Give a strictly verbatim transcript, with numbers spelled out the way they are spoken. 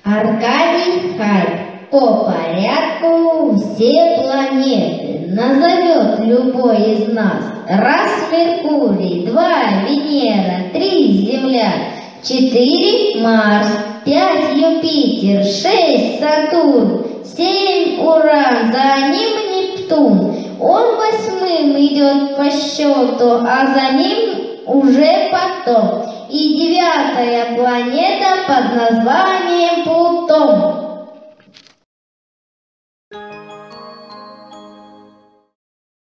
Аркадий Хайп по порядку все планеты назовет любой из нас. Раз Меркурий, два Венера, три Земля, четыре Марс, пять Юпитер, шесть Сатурн, семь Уран, за ним Нептун. Он восьмым идет по счету, а за ним уже потом. И девятая планета под названием Плутон.